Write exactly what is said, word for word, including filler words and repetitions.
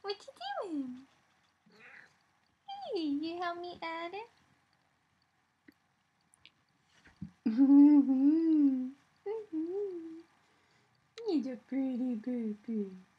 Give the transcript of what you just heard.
What you doing? Hey, you help me add it? Mm-hmm. Mm-hmm. You're a pretty baby.